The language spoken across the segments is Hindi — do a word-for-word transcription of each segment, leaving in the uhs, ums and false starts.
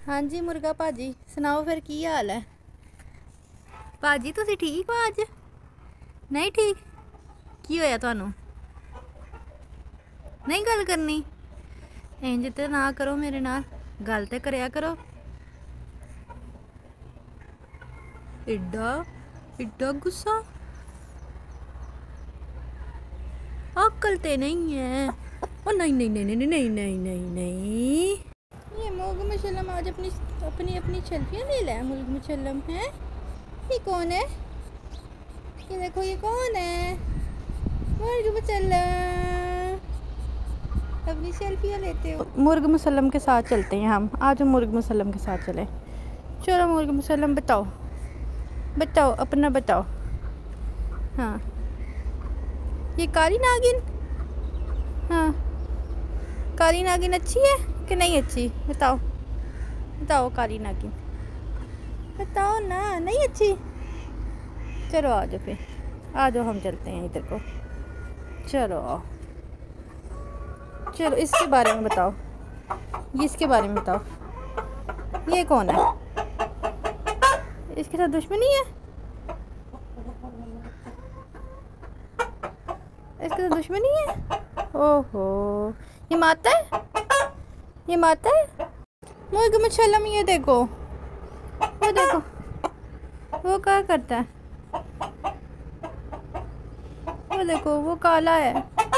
हाँ जी मुर्गा भाजी सुनाओ फिर की हाल है भाजी तुसी ठीक हो अज नहीं ठीक की होया तुहानू नहीं गल करनी इंज ते ना करो मेरे नाल गल ते करया करो एड्डा एड्डा गुस्सा अक्ल ते नहीं है ओ नहीं नहीं नहीं नहीं नहीं नहीं नहीं नहीं ये मोग मुसल्लम आज अपनी अपनी अपनी सेल्फियाँ ले ले मुल्क मुसल्लम है ये कौन है ये देखो ये कौन है मुर्ग मुसल्लम अपनी सेल्फियाँ लेते हो मुर्ग मुसल्लम के साथ चलते हैं हम आज मुर्ग मुसल्लम के साथ चले चलो मुर्ग मुसल्लम बताओ बताओ अपना बताओ हाँ ये काली नागिन हाँ काली नागिन अच्छी है कि नहीं अच्छी बताओ बताओ काली नागिन बताओ ना नहीं अच्छी चलो आ जाओ फिर आ जाओ हम चलते हैं इधर को चलो चलो इसके बारे में बताओ ये इसके बारे में बताओ ये कौन है इसके साथ दुश्मनी है इसके साथ दुश्मनी है ओहो ये माता है ये माता है मुर्ग मुसल्लम ये देखो वो देखो वो क्या करता है वो देखो वो काला है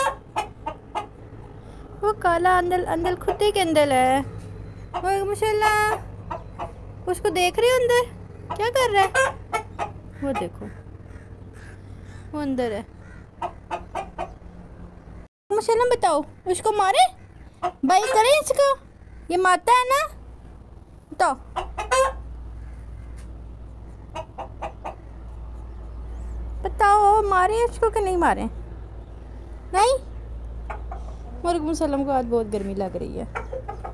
वो काला अंदर अंदर खुदे के अंदर है मुर्ग मुसल्लम उसको देख रहे हो अंदर क्या कर रहा है वो देखो वो अंदर है मुसल्लम बताओ उसको मारे भाई करें इसको ये माता है ना बताओ बताओ मारे उसको कि नहीं मारे नहीं मुर्ग मुसल्लम को आज बहुत गर्मी लग रही है।